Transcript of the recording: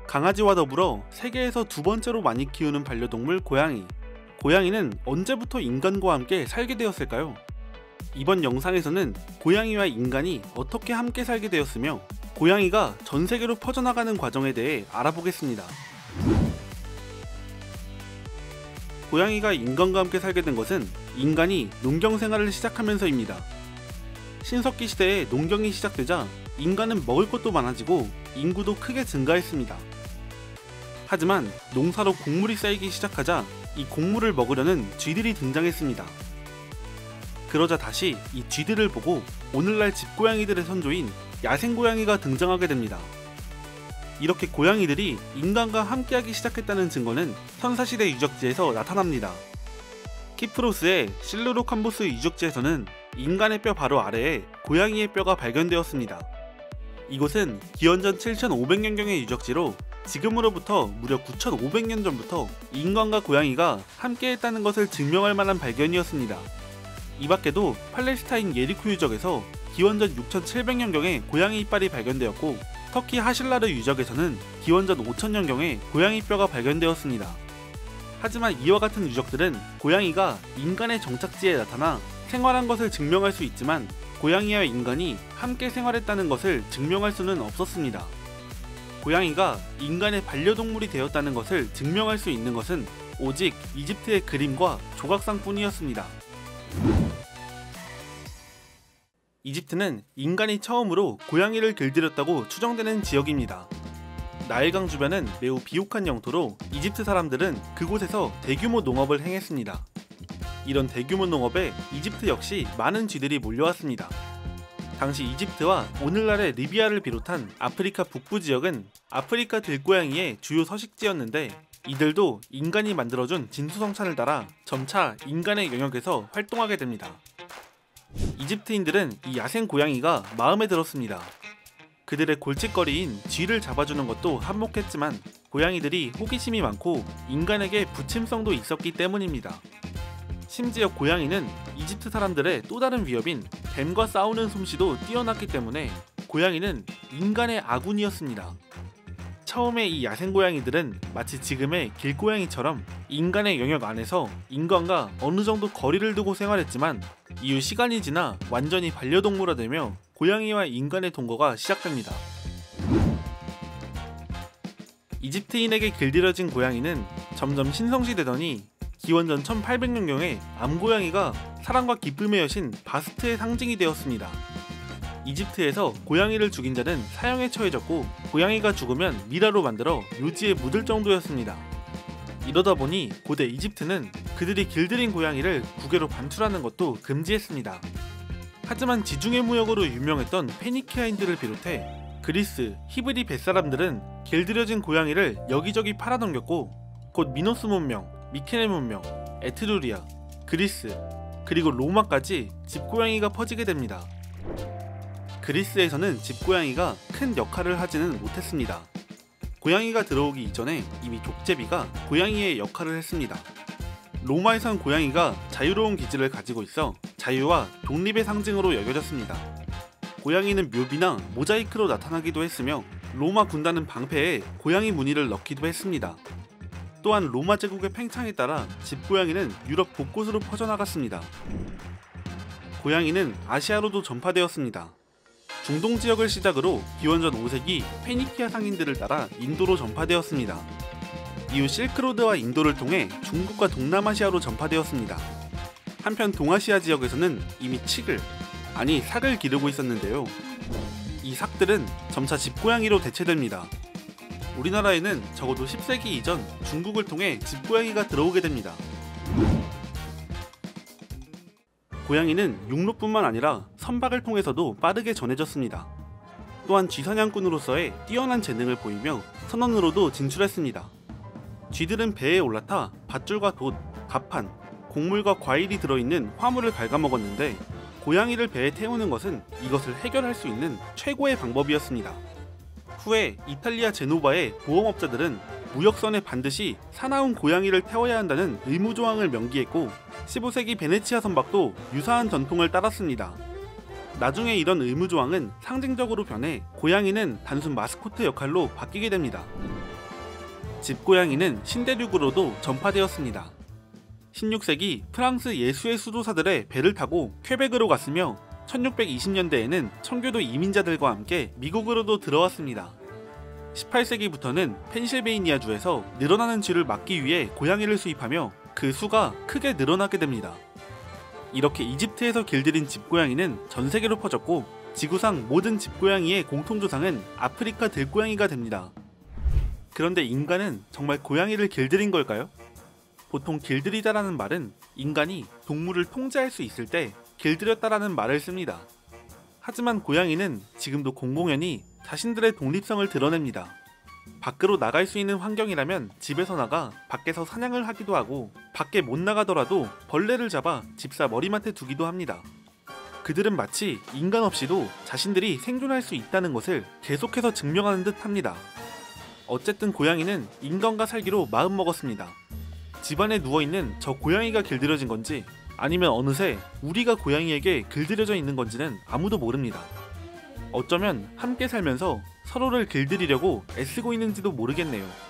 강아지와 더불어 세계에서 두 번째로 많이 키우는 반려동물 고양이. 고양이는 언제부터 인간과 함께 살게 되었을까요? 이번 영상에서는 고양이와 인간이 어떻게 함께 살게 되었으며 고양이가 전 세계로 퍼져나가는 과정에 대해 알아보겠습니다. 고양이가 인간과 함께 살게 된 것은 인간이 농경 생활을 시작하면서입니다. 신석기 시대에 농경이 시작되자 인간은 먹을 것도 많아지고 인구도 크게 증가했습니다. 하지만 농사로 곡물이 쌓이기 시작하자 이 곡물을 먹으려는 쥐들이 등장했습니다. 그러자 다시 이 쥐들을 보고 오늘날 집고양이들의 선조인 야생고양이가 등장하게 됩니다. 이렇게 고양이들이 인간과 함께하기 시작했다는 증거는 선사시대 유적지에서 나타납니다. 키프로스의 실루로캄보스 유적지에서는 인간의 뼈 바로 아래에 고양이의 뼈가 발견되었습니다. 이곳은 기원전 7500년경의 유적지로 지금으로부터 무려 9500년 전부터 인간과 고양이가 함께했다는 것을 증명할 만한 발견이었습니다. 이 밖에도 팔레스타인 예리코 유적에서 기원전 6700년경에 고양이 이빨이 발견되었고 터키 하실라르 유적에서는 기원전 5000년경에 고양이 뼈가 발견되었습니다. 하지만 이와 같은 유적들은 고양이가 인간의 정착지에 나타나 생활한 것을 증명할 수 있지만 고양이와 인간이 함께 생활했다는 것을 증명할 수는 없었습니다. 고양이가 인간의 반려동물이 되었다는 것을 증명할 수 있는 것은 오직 이집트의 그림과 조각상뿐이었습니다. 이집트는 인간이 처음으로 고양이를 길들였다고 추정되는 지역입니다. 나일강 주변은 매우 비옥한 영토로 이집트 사람들은 그곳에서 대규모 농업을 행했습니다. 이런 대규모 농업에 이집트 역시 많은 쥐들이 몰려왔습니다. 당시 이집트와 오늘날의 리비아를 비롯한 아프리카 북부 지역은 아프리카 들고양이의 주요 서식지였는데 이들도 인간이 만들어준 진수성찬을 따라 점차 인간의 영역에서 활동하게 됩니다. 이집트인들은 이 야생 고양이가 마음에 들었습니다. 그들의 골칫거리인 쥐를 잡아주는 것도 한몫했지만 고양이들이 호기심이 많고 인간에게 부침성도 있었기 때문입니다. 심지어 고양이는 이집트 사람들의 또 다른 위협인 뱀과 싸우는 솜씨도 뛰어났기 때문에 고양이는 인간의 아군이었습니다. 처음에 이 야생고양이들은 마치 지금의 길고양이처럼 인간의 영역 안에서 인간과 어느 정도 거리를 두고 생활했지만 이후 시간이 지나 완전히 반려동물화되며 고양이와 인간의 동거가 시작됩니다. 이집트인에게 길들여진 고양이는 점점 신성시되더니 기원전 1800년경에 암고양이가 사랑과 기쁨의 여신 바스트의 상징이 되었습니다. 이집트에서 고양이를 죽인 자는 사형에 처해졌고 고양이가 죽으면 미라로 만들어 묘지에 묻을 정도였습니다. 이러다 보니 고대 이집트는 그들이 길들인 고양이를 국외로 반출하는 것도 금지했습니다. 하지만 지중해 무역으로 유명했던 페니키아인들을 비롯해 그리스, 히브리 뱃사람들은 길들여진 고양이를 여기저기 팔아넘겼고 곧 미노스 문명, 미케네 문명, 에트루리아, 그리스, 그리고 로마까지 집고양이가 퍼지게 됩니다. 그리스에서는 집고양이가 큰 역할을 하지는 못했습니다. 고양이가 들어오기 이전에 이미 족제비가 고양이의 역할을 했습니다. 로마에선 고양이가 자유로운 기질을 가지고 있어 자유와 독립의 상징으로 여겨졌습니다. 고양이는 묘비나 모자이크로 나타나기도 했으며 로마 군단은 방패에 고양이 무늬를 넣기도 했습니다. 또한 로마 제국의 팽창에 따라 집고양이는 유럽 곳곳으로 퍼져나갔습니다. 고양이는 아시아로도 전파되었습니다. 중동 지역을 시작으로 기원전 5세기 페니키아 상인들을 따라 인도로 전파되었습니다. 이후 실크로드와 인도를 통해 중국과 동남아시아로 전파되었습니다. 한편 동아시아 지역에서는 이미 삭을 기르고 있었는데요. 이 삭들은 점차 집고양이로 대체됩니다. 우리나라에는 적어도 10세기 이전 중국을 통해 집고양이가 들어오게 됩니다. 고양이는 육로뿐만 아니라 선박을 통해서도 빠르게 전해졌습니다. 또한 쥐사냥꾼으로서의 뛰어난 재능을 보이며 선원으로도 진출했습니다. 쥐들은 배에 올라타 밧줄과 돛, 갑판, 곡물과 과일이 들어있는 화물을 갉아먹었는데 고양이를 배에 태우는 것은 이것을 해결할 수 있는 최고의 방법이었습니다. 후에 이탈리아 제노바의 보험업자들은 무역선에 반드시 사나운 고양이를 태워야 한다는 의무조항을 명기했고 15세기 베네치아 선박도 유사한 전통을 따랐습니다. 나중에 이런 의무조항은 상징적으로 변해 고양이는 단순 마스코트 역할로 바뀌게 됩니다. 집고양이는 신대륙으로도 전파되었습니다. 16세기 프랑스 예수의 수도사들의 배를 타고 퀘벡으로 갔으며 1620년대에는 청교도 이민자들과 함께 미국으로도 들어왔습니다. 18세기부터는 펜실베이니아주에서 늘어나는 쥐를 막기 위해 고양이를 수입하며 그 수가 크게 늘어나게 됩니다. 이렇게 이집트에서 길들인 집고양이는 전 세계로 퍼졌고 지구상 모든 집고양이의 공통조상은 아프리카 들고양이가 됩니다. 그런데 인간은 정말 고양이를 길들인 걸까요? 보통 길들이다라는 말은 인간이 동물을 통제할 수 있을 때 길들였다라는 말을 씁니다. 하지만 고양이는 지금도 공공연히 자신들의 독립성을 드러냅니다. 밖으로 나갈 수 있는 환경이라면 집에서 나가 밖에서 사냥을 하기도 하고 밖에 못 나가더라도 벌레를 잡아 집사 머리맡에 두기도 합니다. 그들은 마치 인간 없이도 자신들이 생존할 수 있다는 것을 계속해서 증명하는 듯 합니다. 어쨌든 고양이는 인간과 살기로 마음먹었습니다. 집안에 누워있는 저 고양이가 길들여진 건지 아니면 어느새 우리가 고양이에게 길들여져 있는 건지는 아무도 모릅니다. 어쩌면 함께 살면서 서로를 길들이려고 애쓰고 있는지도 모르겠네요.